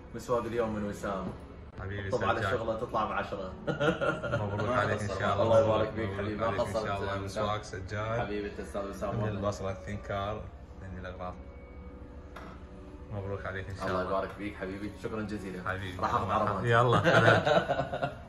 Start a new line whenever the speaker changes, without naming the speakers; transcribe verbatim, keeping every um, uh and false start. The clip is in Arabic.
مسواق اليوم من وسام.
حبيبي
طب على
سجاد.
الشغله تطلع بعشرة.
مبروك عليك ان شاء الله.
الله يبارك فيك
مبروك
حبيبي، ما
عليك ان
قصرت
شاء الله.
وسام.
مسواق سجاد
حبيبي انت استاذ وسام
من
والله.
البصره الثنكار من الاغراض. مبروك عليك ان شاء
الله
الله.
يبارك فيك حبيبي، شكرا جزيلا.
حبيبي
راح اخذ عرض.
يلا.